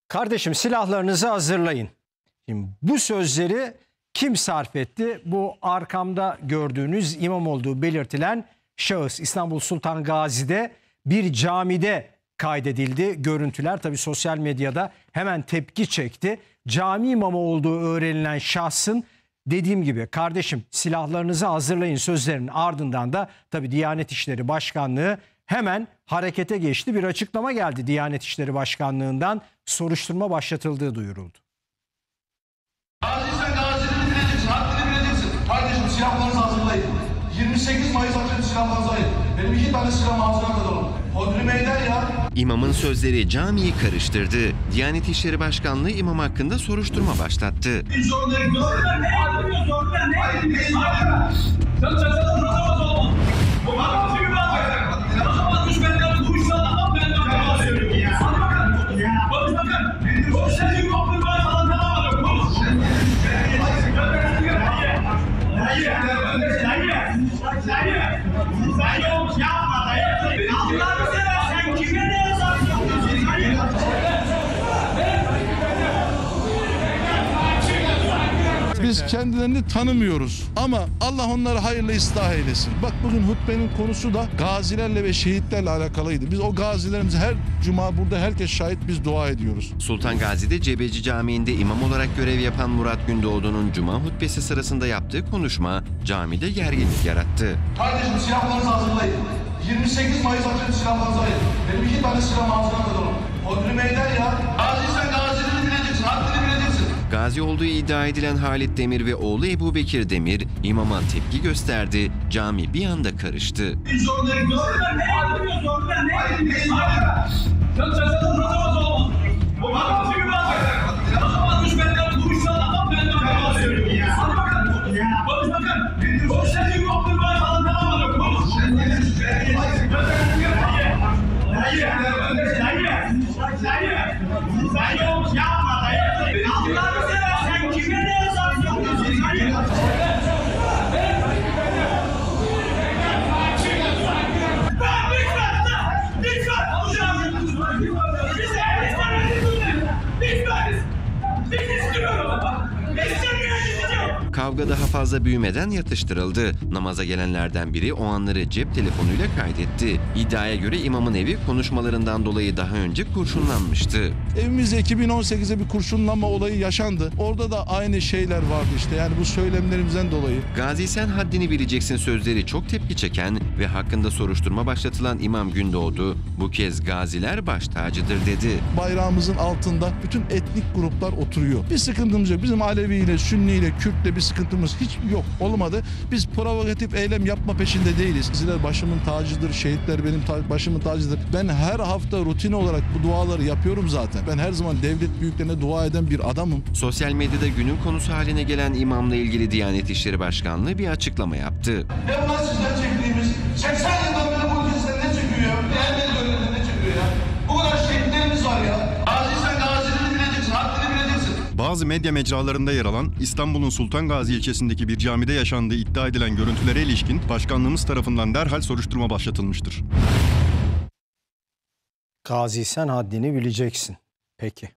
Kardeşim silahlarınızı hazırlayın. Şimdi bu sözleri kim sarf etti? Bu arkamda gördüğünüz imam olduğu belirtilen şahıs İstanbul Sultan Gazi'de bir camide kaydedildi. Görüntüler tabii sosyal medyada hemen tepki çekti. Cami imamı olduğu öğrenilen şahsın dediğim gibi kardeşim silahlarınızı hazırlayın sözlerinin ardından da tabii Diyanet İşleri Başkanlığı hemen harekete geçti. Bir açıklama geldi Diyanet İşleri Başkanlığı'ndan, soruşturma başlatıldığı duyuruldu. Gazi sen Gazi'ni bileceksin, haddini bileceksin. Kardeşim silahlarınızı hazırlayın. 28 Mayıs akşamı silahlarınızı ayın. Benim 2 tane silahım ağzına kadar olun. Hodri meydan ya. İmamın sözleri camiyi karıştırdı. Diyanet İşleri Başkanlığı imam hakkında soruşturma başlattı. Biz kendilerini tanımıyoruz ama Allah onları hayırlı ıslah eylesin. Bak bugün hutbenin konusu da gazilerle ve şehitlerle alakalıydı. Biz o gazilerimize her cuma burada herkes şahit, biz dua ediyoruz. Sultan Gazi'de Cebeci Camii'nde imam olarak görev yapan Murat Gündoğdu'nun cuma hutbesi sırasında yaptığı konuşma camide gerginlik yarattı. Kardeşim silahlarınızı hazırlayın. 28 Mayıs akşamı silahlarınızı ayın. Benim 2 tane silahım ağzına kadar olun. Hodri meydan ya. Gazi sen Gazi'ni bileceksin, haddini bileceksin. Gazi olduğu iddia edilen Halit Demir ve oğlu Ebu Bekir Demir imama tepki gösterdi. Cami bir anda karıştı. Kavga daha fazla büyümeden yatıştırıldı. Namaza gelenlerden biri o anları cep telefonuyla kaydetti. İddiaya göre imamın evi konuşmalarından dolayı daha önce kurşunlanmıştı. Evimizde 2018'de bir kurşunlanma olayı yaşandı. Orada da aynı şeyler vardı işte, yani bu söylemlerimizden dolayı. Gazi sen haddini bileceksin sözleri çok tepki çeken ve hakkında soruşturma başlatılan İmam Gündoğdu bu kez gaziler baş tacıdır dedi. Bayrağımızın altında bütün etnik gruplar oturuyor. Bir sıkıntımız yok. Bizim Alevi ile, Sünni ile, Kürt ile bir sıkıntımız hiç yok. Olmadı. Biz provokatif eylem yapma peşinde değiliz. Sizler başımın tacıdır, şehitler benim başımın tacıdır. Ben her hafta rutin olarak bu duaları yapıyorum zaten. Ben her zaman devlet büyüklerine dua eden bir adamım. Sosyal medyada günün konusu haline gelen imamla ilgili Diyanet İşleri Başkanlığı bir açıklama yaptı. Ne bunlar sizden çektiğimiz? 80 yıldan beri bu ülke sizden ne çekiyor ya? Diğerleri döneminde ne çekiyor ya? Bu kadar şehitlerimiz var ya. Gazi sen Gazi'ni bileceksin, haddini bileceksin. Bazı medya mecralarında yer alan İstanbul'un Sultan Gazi ilçesindeki bir camide yaşandığı iddia edilen görüntülere ilişkin başkanlığımız tarafından derhal soruşturma başlatılmıştır. Gazi sen haddini bileceksin. Peki.